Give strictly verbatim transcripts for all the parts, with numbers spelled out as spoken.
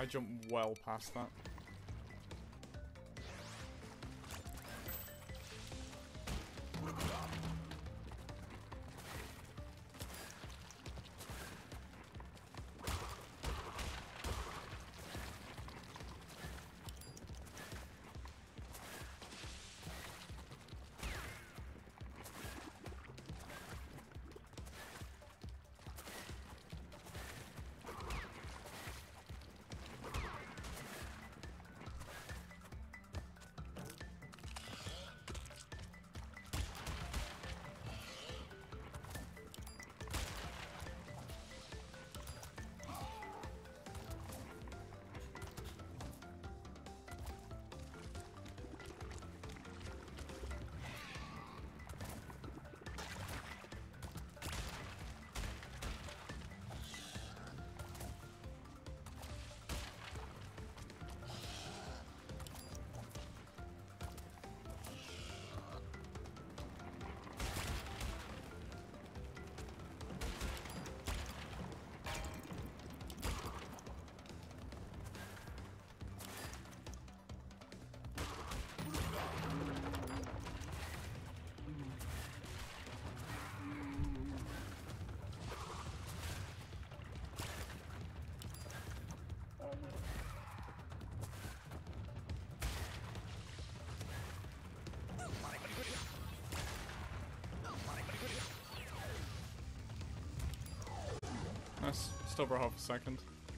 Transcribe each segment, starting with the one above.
I jumped well past that. Nice. Still for half a second.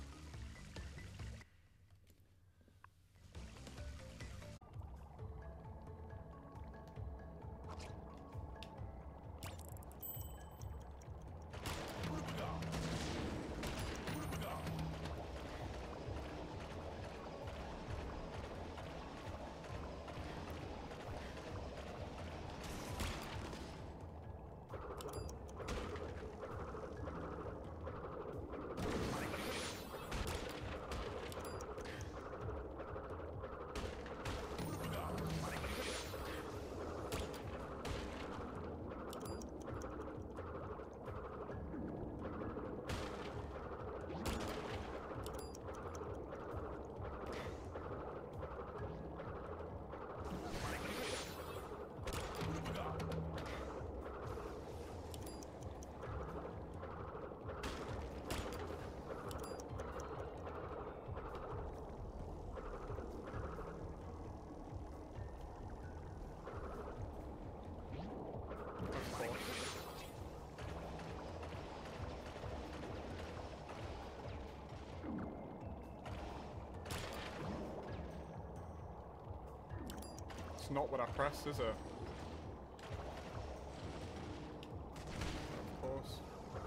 It's not what I pressed, is it? Of course.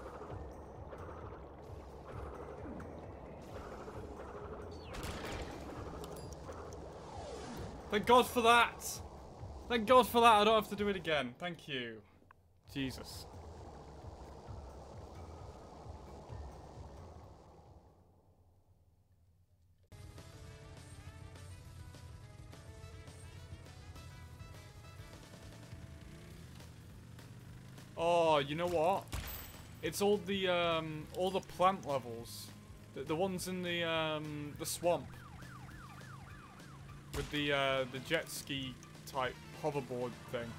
Thank God for that! Thank God for that, I don't have to do it again. Thank you. Jesus. Oh, you know what? It's all the um, all the plant levels, the, the ones in the um, the swamp with the uh, the jet ski type hoverboard thing.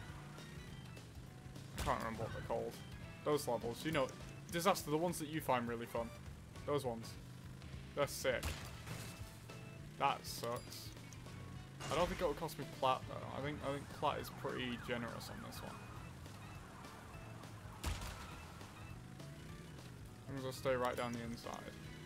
I can't remember what they're called. Those levels, you know, Disaster, the ones that you find really fun. Those ones, they're sick. That sucks. I don't think it would cost me plat though. I think I think plat is pretty generous on this one. I'm gonna stay right down the inside.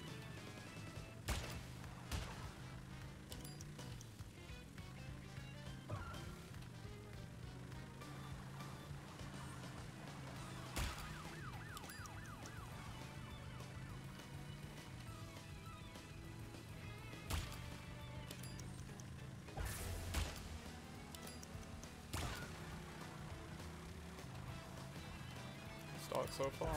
Start so far.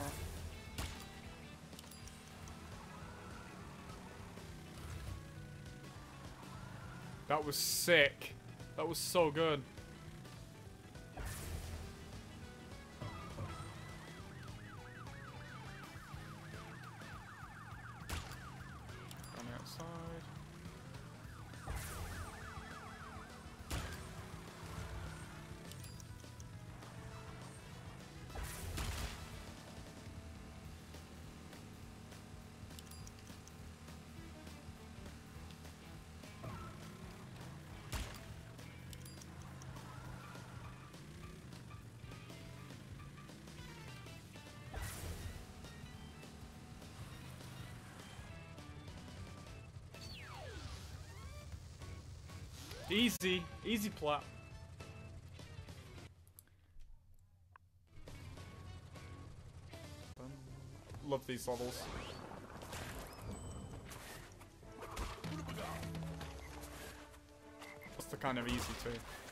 That was sick. That was so good. On the outside. Easy. Easy plat. Love these levels. That's the kind of easy too.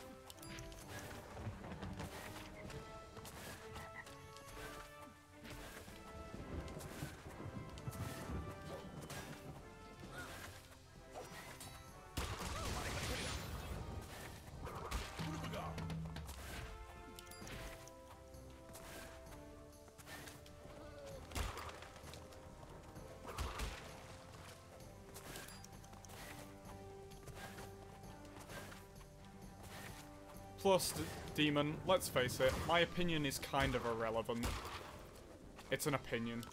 Plus, D Demon, let's face it, my opinion is kind of irrelevant. It's an opinion.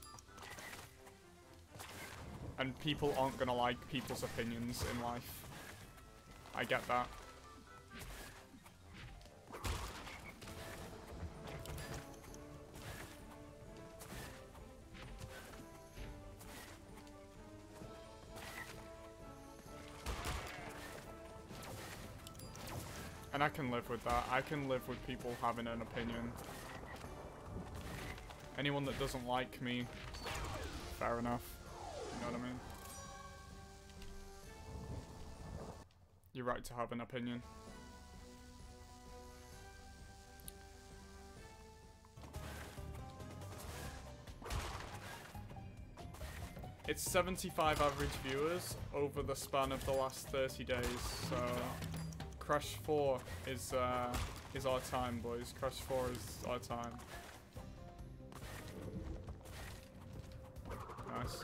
And people aren't gonna like people's opinions in life. I get that. And I can live with that. I can live with people having an opinion. Anyone that doesn't like me, fair enough. You know what I mean? You're right to have an opinion. It's seventy-five average viewers over the span of the last thirty days, so... Crash four is uh, is our time, boys. Crash four is our time. Nice.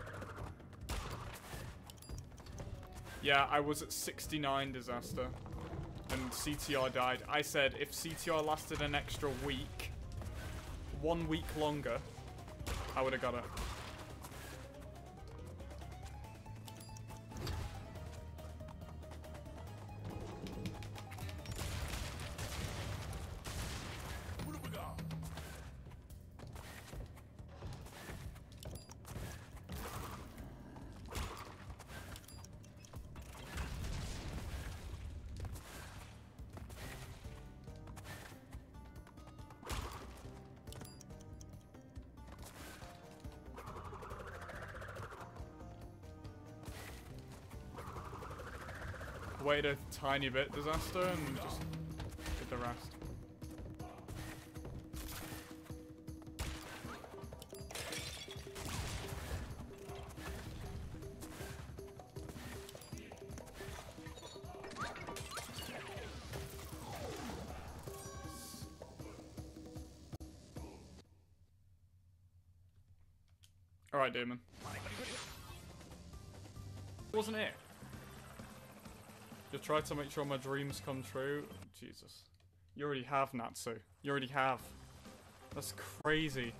Yeah, I was at sixty-nine disaster, and C T R died. I said if C T R lasted an extra week, one week longer, I would have got it. Wait a tiny bit, disaster, and just get the rest. Alright, Damon. Wasn't it? Just try to make sure my dreams come true. Jesus. You already have, Natsu. You already have. That's crazy.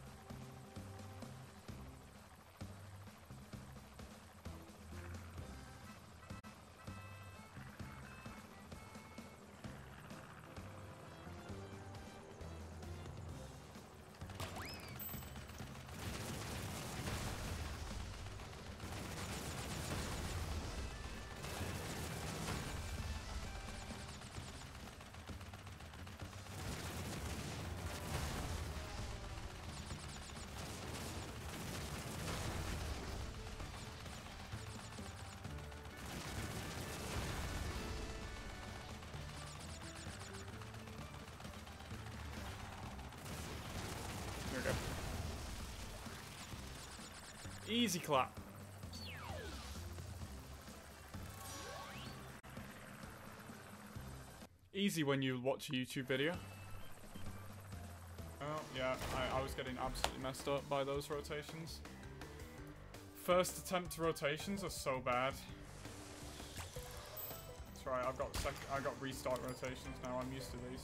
Easy clap. Easy when you watch a YouTube video. Oh, yeah, I, I was getting absolutely messed up by those rotations. First attempt rotations are so bad. That's right, I've got sec I got restart rotations now, I'm used to these.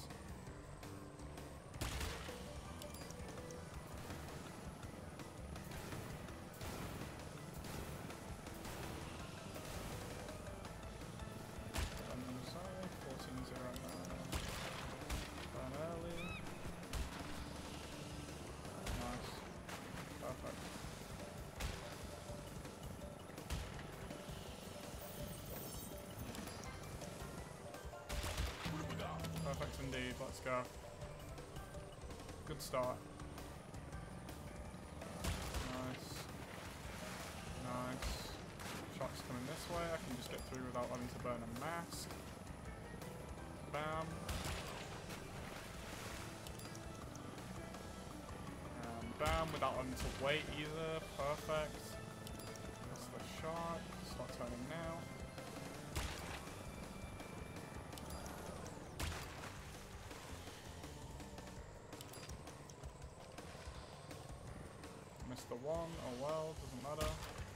let's go. Good start. Nice. Nice. Shots coming this way. I can just get through without having to burn a mask. Bam. And bam, without having to wait either. Perfect. That's the shot. Start turning now. Missed the one. Oh well, doesn't matter.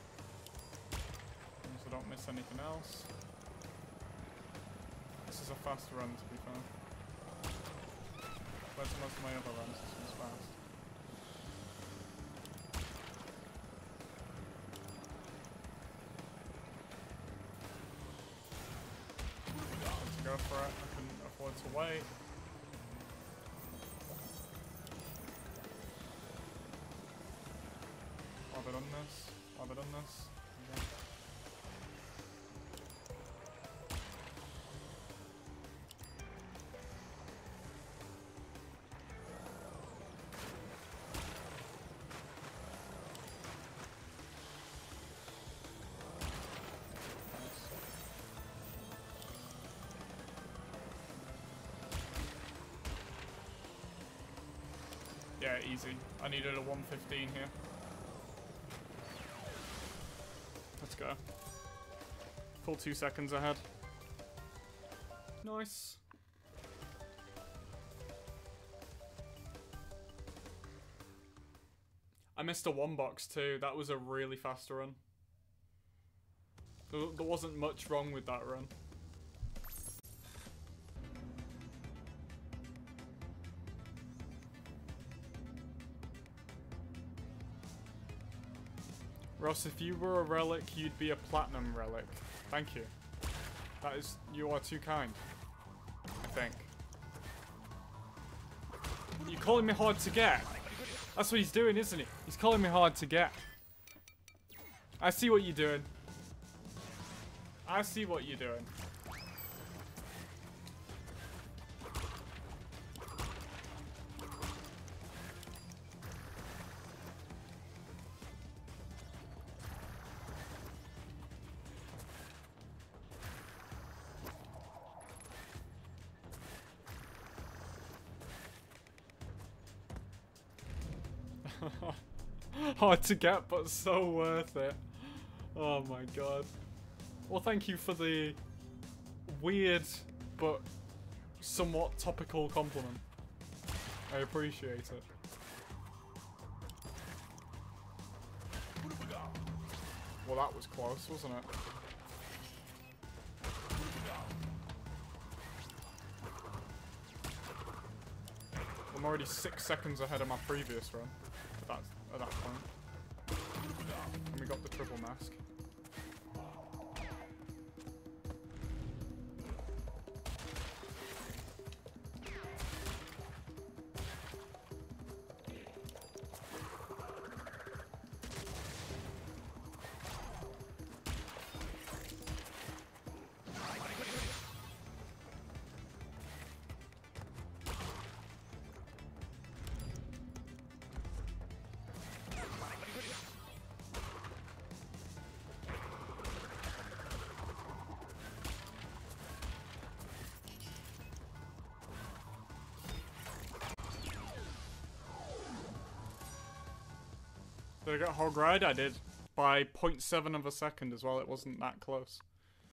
So don't miss anything else. This is a fast run, to be fair. Where's most of my other runs? This one's fast. Let's go for it. I couldn't afford to wait. Have I done this? Have I done this? Okay. Yeah, easy. I needed a one fifteen here. Let's go. Full two seconds ahead. Nice. I missed a one box too. That was a really fast run. There, there wasn't much wrong with that run. Ross, if you were a relic, you'd be a platinum relic. Thank you. That is, you are too kind. I think. You're calling me hard to get. That's what he's doing, isn't he? He's calling me hard to get. I see what you're doing. I see what you're doing. Hard to get, but so worth it. Oh my god. Well, thank you for the weird but somewhat topical compliment. I appreciate it. Well, that was close, wasn't it? I'm already six seconds ahead of my previous run. At that, at that point. And we got the triple mask. Did I get hog ride? I did. By zero point seven of a second as well. It wasn't that close.